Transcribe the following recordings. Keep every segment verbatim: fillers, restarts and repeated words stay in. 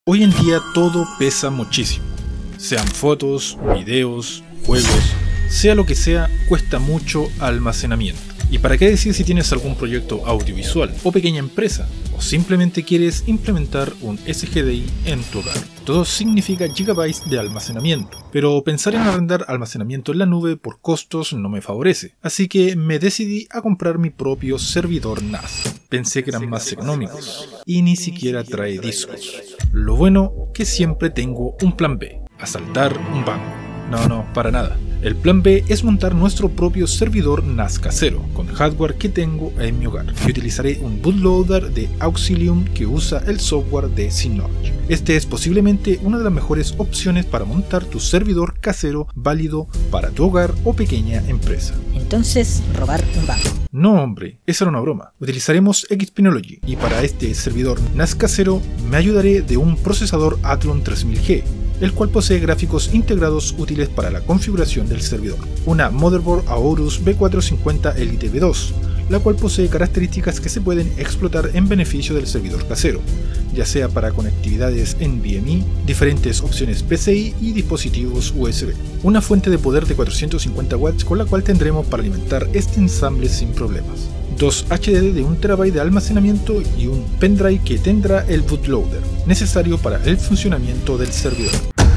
Hoy en día todo pesa muchísimo, sean fotos, videos, juegos, sea lo que sea, cuesta mucho almacenamiento. Y para qué decir si tienes algún proyecto audiovisual o pequeña empresa, o simplemente quieres implementar un S G D I en tu hogar. Todo significa gigabytes de almacenamiento, pero pensar en arrendar almacenamiento en la nube por costos no me favorece, así que me decidí a comprar mi propio servidor N A S. Pensé que eran más económicos, y ni siquiera trae discos. Lo bueno que siempre tengo un plan B, asaltar un banco. No, no, para nada. El plan B es montar nuestro propio servidor N A S casero, con hardware que tengo en mi hogar. Y utilizaré un bootloader de Auxilium que usa el software de Synology. Este es posiblemente una de las mejores opciones para montar tu servidor casero válido para tu hogar o pequeña empresa. Entonces, robar un banco. No, hombre, esa era una broma. Utilizaremos Xpinology y para este servidor N A S casero me ayudaré de un procesador Athlon tres mil G, el cual posee gráficos integrados útiles para la configuración del servidor. Una motherboard Aorus B cuatrocientos cincuenta Elite V dos, la cual posee características que se pueden explotar en beneficio del servidor casero, ya sea para conectividades en V M I, diferentes opciones P C I y dispositivos U S B. Una fuente de poder de cuatrocientos cincuenta watts con la cual tendremos para alimentar este ensamble sin problemas. Dos H D D de un terabyte de almacenamiento y un pendrive que tendrá el bootloader, necesario para el funcionamiento del servidor.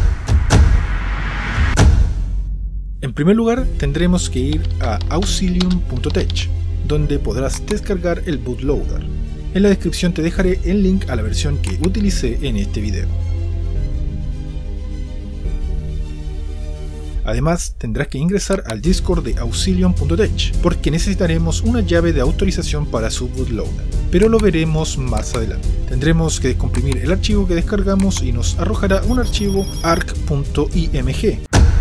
En primer lugar, tendremos que ir a auxilium punto tech, donde podrás descargar el bootloader. En la descripción te dejaré el link a la versión que utilicé en este video. Además, tendrás que ingresar al Discord de auxilium punto tech, porque necesitaremos una llave de autorización para su bootloader, pero lo veremos más adelante. Tendremos que descomprimir el archivo que descargamos y nos arrojará un archivo arc punto img.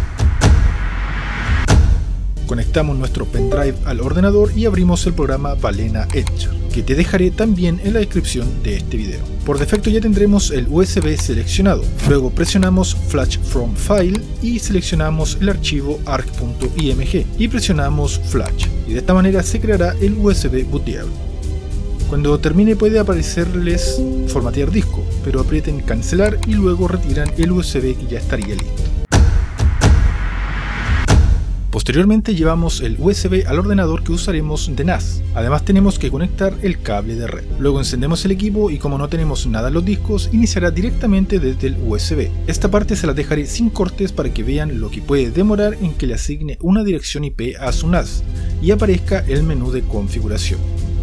Conectamos nuestro pendrive al ordenador y abrimos el programa Balena Etcher, que te dejaré también en la descripción de este video. Por defecto ya tendremos el U S B seleccionado, luego presionamos Flash from File y seleccionamos el archivo arc punto img y presionamos Flash, y de esta manera se creará el U S B booteable. Cuando termine puede aparecerles formatear disco, pero aprieten cancelar y luego retiran el U S B y ya estaría listo. Posteriormente llevamos el U S B al ordenador que usaremos de N A S, además tenemos que conectar el cable de red. Luego encendemos el equipo y como no tenemos nada en los discos, iniciará directamente desde el U S B. Esta parte se la dejaré sin cortes para que vean lo que puede demorar en que le asigne una dirección I P a su N A S y aparezca el menú de configuración.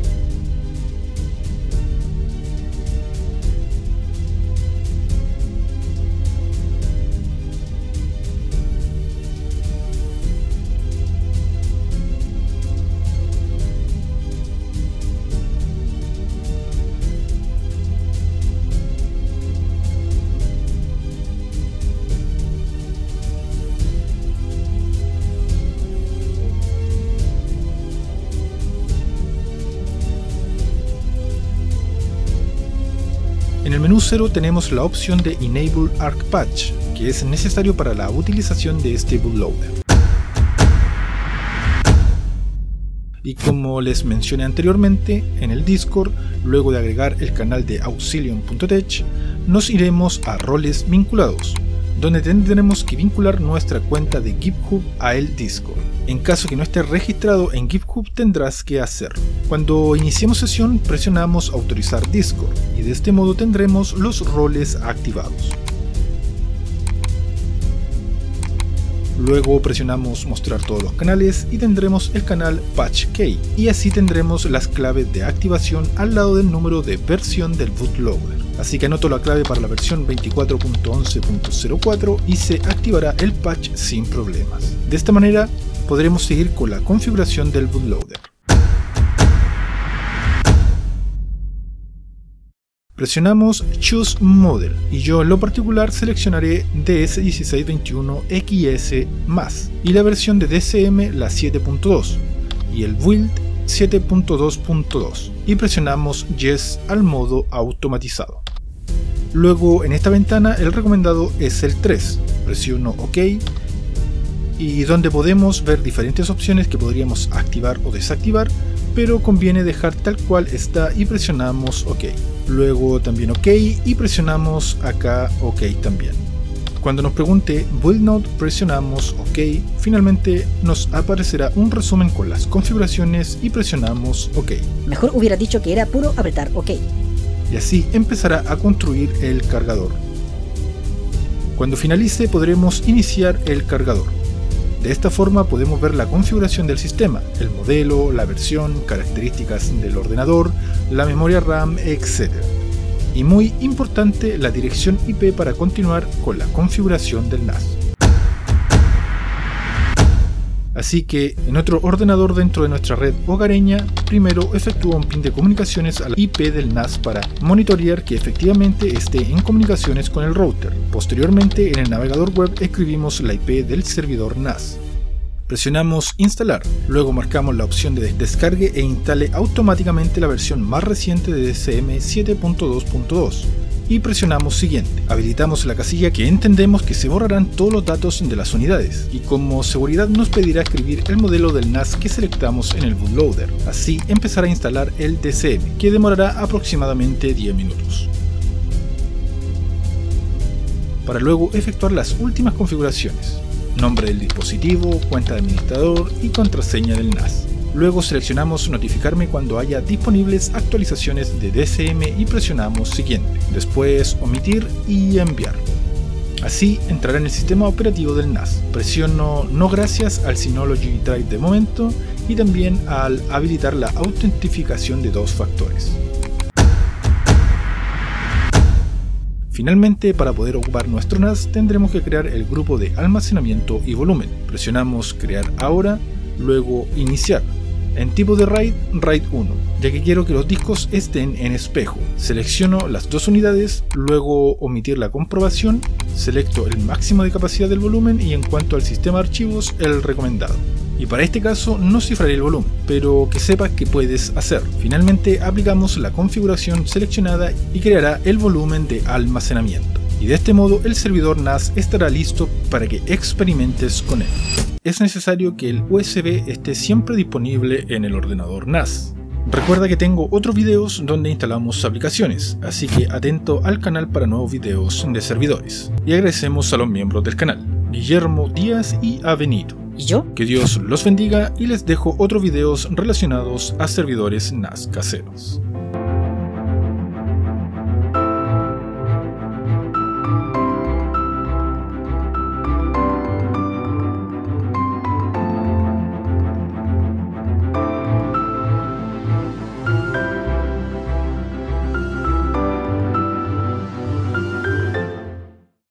En el menú cero tenemos la opción de Enable Arc Patch, que es necesario para la utilización de este bootloader. Y como les mencioné anteriormente, en el Discord, luego de agregar el canal de auxilium punto tech, nos iremos a roles vinculados, donde tendremos que vincular nuestra cuenta de GitHub a el Discord. En caso que no esté registrado en GitHub tendrás que hacerlo. Cuando iniciemos sesión presionamos autorizar Discord y de este modo tendremos los roles activados. Luego presionamos mostrar todos los canales y tendremos el canal Patch Key y así tendremos las claves de activación al lado del número de versión del bootloader. Así que anoto la clave para la versión veinticuatro punto once punto cero cuatro y se activará el patch sin problemas. De esta manera podremos seguir con la configuración del bootloader. Presionamos Choose Model y yo en lo particular seleccionaré D S dieciséis veintiuno X S más y la versión de D C M la siete punto dos y el build siete punto dos punto dos y presionamos Yes al modo automatizado. Luego en esta ventana el recomendado es el tres, presiono OK y donde podemos ver diferentes opciones que podríamos activar o desactivar pero conviene dejar tal cual está y presionamos OK. Luego también OK y presionamos acá OK también. Cuando nos pregunte Build Node presionamos OK, finalmente nos aparecerá un resumen con las configuraciones y presionamos OK. Mejor hubiera dicho que era puro apretar OK. Y así empezará a construir el cargador. Cuando finalice podremos iniciar el cargador. De esta forma podemos ver la configuración del sistema, el modelo, la versión, características del ordenador, la memoria RAM, etcétera. Y muy importante, la dirección I P para continuar con la configuración del N A S. Así que en otro ordenador dentro de nuestra red hogareña, primero efectúa un pin de comunicaciones a la I P del N A S para monitorear que efectivamente esté en comunicaciones con el router. Posteriormente, en el navegador web escribimos la I P del servidor N A S. Presionamos instalar, luego marcamos la opción de descargue e instale automáticamente la versión más reciente de D C M siete punto dos punto dos y presionamos siguiente. Habilitamos la casilla que entendemos que se borrarán todos los datos de las unidades y como seguridad nos pedirá escribir el modelo del N A S que selectamos en el bootloader. Así empezará a instalar el D C M, que demorará aproximadamente diez minutos. Para luego efectuar las últimas configuraciones. Nombre del dispositivo, cuenta de administrador y contraseña del N A S. Luego seleccionamos notificarme cuando haya disponibles actualizaciones de D C M y presionamos siguiente. Después omitir y enviar. Así entrará en el sistema operativo del N A S. Presiono no gracias al Synology Drive de momento y también al habilitar la autentificación de dos factores. Finalmente, para poder ocupar nuestro N A S tendremos que crear el grupo de almacenamiento y volumen. Presionamos crear ahora, luego iniciar. En tipo de RAID, RAID uno, ya que quiero que los discos estén en espejo. Selecciono las dos unidades, luego omitir la comprobación, selecto el máximo de capacidad del volumen y en cuanto al sistema de archivos, el recomendado. Y para este caso no cifraré el volumen, pero que sepas que puedes hacer. Finalmente aplicamos la configuración seleccionada y creará el volumen de almacenamiento. Y de este modo el servidor N A S estará listo para que experimentes con él. Es necesario que el U S B esté siempre disponible en el ordenador N A S. Recuerda que tengo otros videos donde instalamos aplicaciones, así que atento al canal para nuevos videos de servidores. Y agradecemos a los miembros del canal, Guillermo Díaz y Avenito. ¿Y yo? Que Dios los bendiga y les dejo otros videos relacionados a servidores N A S caseros.